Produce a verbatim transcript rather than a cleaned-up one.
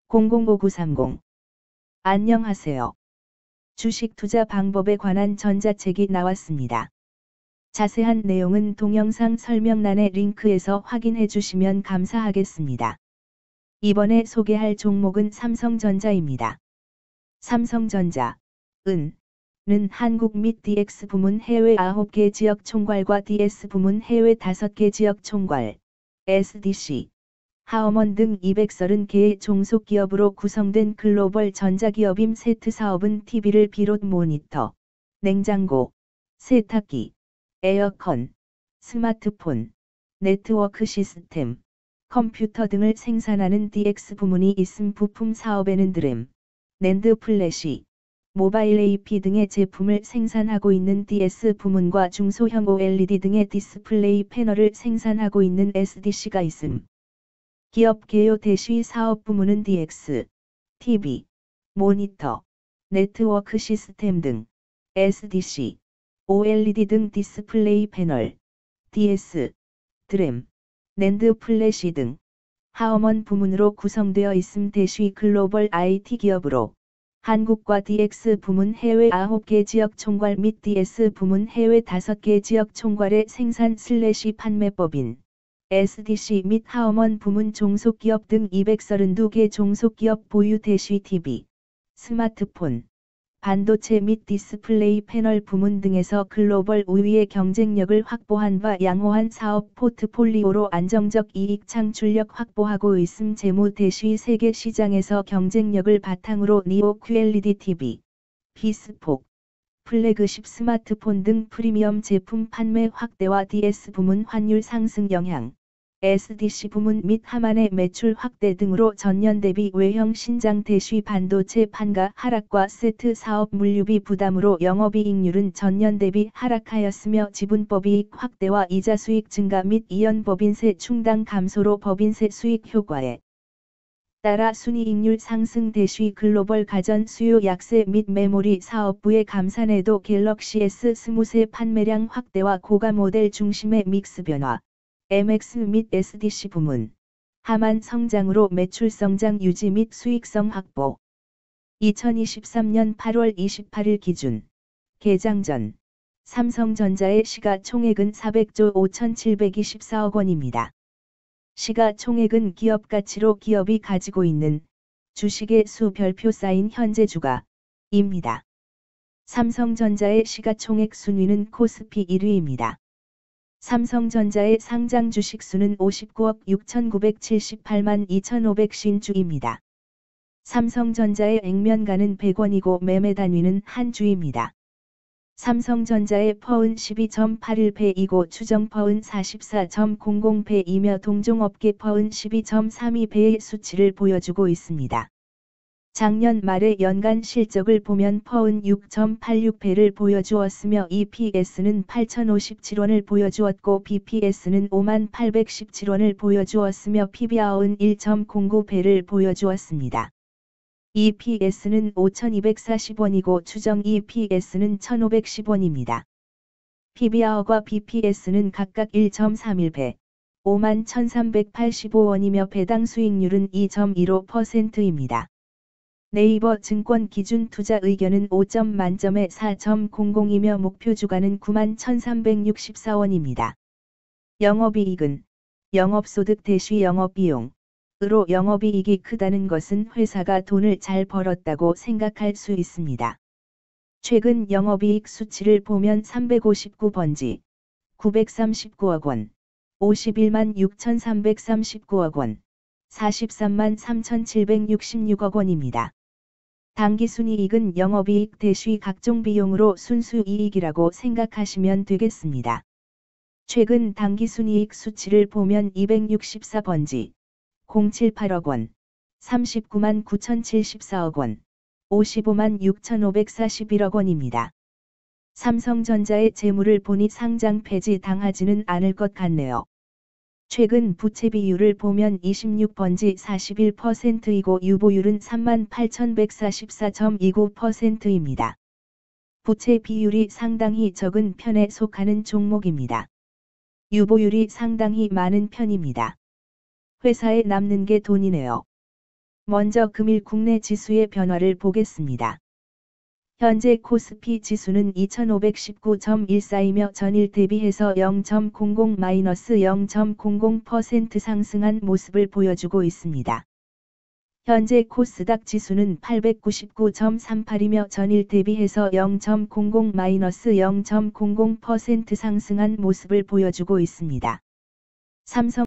공공오구삼공. 안녕하세요. 주식 투자 방법에 관한 전자책이 나왔습니다. 자세한 내용은 동영상 설명란의 링크에서 확인해 주시면 감사하겠습니다. 이번에 소개할 종목은 삼성전자입니다. 삼성전자, 은, 는 한국 및 디엑스 부문 해외 아홉 개 지역 총괄과 디에스 부문 해외 다섯 개 지역 총괄, 에스디씨, 하어먼 등 이백삼십 개의 종속기업으로 구성된 글로벌 전자기업임 세트 사업은 티비를 비롯 모니터, 냉장고, 세탁기, 에어컨, 스마트폰, 네트워크 시스템, 컴퓨터 등을 생산하는 디엑스 부문이 있음. 부품 사업에는 드램, 낸드 플래시, 모바일 에이피 등의 제품을 생산하고 있는 디에스 부문과 중소형 오엘이디 등의 디스플레이 패널을 생산하고 있는 에스디씨가 있음. 기업 개요 대시 사업 부문은 디엑스, 티비, 모니터, 네트워크 시스템 등, 에스디씨, 오엘이디 등 디스플레이 패널, 디에스, 드램, 낸드 플래시 등, 하어먼 부문으로 구성되어 있음. 대시 글로벌 아이티 기업으로, 한국과 디엑스 부문 해외 아홉 개 지역 총괄 및 디에스 부문 해외 다섯 개 지역 총괄의 생산 슬래시 판매법인, 에스디씨 및 하어먼 부문 종속기업 등 이백삼십이 개 종속기업 보유 대시 티비, 스마트폰, 반도체 및 디스플레이 패널 부문 등에서 글로벌 우위의 경쟁력을 확보한 바 양호한 사업 포트폴리오로 안정적 이익 창출력 확보하고 있음. 재무 대시 세계 시장에서 경쟁력을 바탕으로 니오 큐엘이디 티비, 비스폭, 플래그십 스마트폰 등 프리미엄 제품 판매 확대와 디에스 부문 환율 상승 영향, 에스디씨 부문 및 하만의 매출 확대 등으로 전년 대비 외형 신장 대시 반도체 판가 하락과 세트 사업 물류비 부담으로 영업이익률은 전년 대비 하락하였으며 지분법이익 확대와 이자 수익 증가 및 이연 법인세 충당 감소로 법인세 수익 효과에 따라 순이익률 상승 대시 글로벌 가전 수요 약세 및 메모리 사업부의 감산에도 갤럭시 에스 이십 판매량 확대와 고가 모델 중심의 믹스 변화, 엠엑스 및 에스디씨 부문, 하만 성장으로 매출 성장 유지 및 수익성 확보. 이천이십삼 년 팔월 이십팔일 기준, 개장 전, 삼성전자의 시가총액은 사백조 오천칠백이십사억 원입니다. 시가총액은 기업가치로 기업이 가지고 있는 주식의 수 별표 쌓인 현재 주가입니다. 삼성전자의 시가총액 순위는 코스피 일 위입니다. 삼성전자의 상장 주식 수는 오십구억 육천구백칠십팔만 이천오백오십 주입니다. 삼성전자의 액면가는 백 원이고 매매 단위는 한 주입니다. 삼성전자의 퍼은 십이 점 팔일 배이고 추정 퍼은 사십사 점 공공 배이며 동종업계 퍼은 십이 점 삼이 배의 수치를 보여주고 있습니다. 작년 말의 연간 실적을 보면 퍼은 육 점 팔육 배를 보여주었으며 이피에스는 팔천오십칠 원을 보여주었고 비피에스는 오만 팔백십칠 원을 보여주었으며 피비알은 일 점 공구 배를 보여주었습니다. 이피에스는 오천이백사십 원이고 추정 이피에스는 천오백십 원입니다. 피비알과 비피에스는 각각 일 점 삼일 배, 오만 천삼백팔십오 원이며 배당 수익률은 이 점 일오 퍼센트입니다. 네이버 증권 기준 투자 의견은 오 점 만점에 사 점 공공이며 목표 주가는 구만 천삼백육십사 원입니다. 영업이익은 영업소득 대시 영업비용 으로 영업이익이 크다는 것은 회사가 돈을 잘 벌었다고 생각할 수 있습니다. 최근 영업이익 수치를 보면 삼백오십구 번지, 구백삼십구억 원, 오십일만 육천삼백삼십구억 원, 사십삼만 삼천칠백육십육억 원입니다. 당기순이익은 영업이익 대시 각종 비용으로 순수이익이라고 생각하시면 되겠습니다. 최근 당기순이익 수치를 보면 이백육십사 번지, 공칠팔억 원, 삼십구만 구천칠십사억 원, 오십오만 육천오백사십일억 원입니다. 삼성전자의 재물을 보니 상장 폐지 당하지는 않을 것 같네요. 최근 부채 비율을 보면 이십육 번지 사십일 퍼센트이고 유보율은 삼만 팔천백사십사 점 이구 퍼센트입니다. 부채 비율이 상당히 적은 편에 속하는 종목입니다. 유보율이 상당히 많은 편입니다. 회사에 남는 게 돈이네요. 먼저 금일 국내 지수의 변화를 보겠습니다. 현재 코스피 지수는 이천오백십구 점 일사이며 전일 대비해서 영 점 공공 영 점 공공 퍼센트 상승한 모습을 보여주고 있습니다. 현재 코스닥 지수는 팔백구십구 점 삼팔이며 전일 대비해서 영 점 공공 영 점 공공 퍼센트 상승한 모습을 보여주고 있습니다. 삼성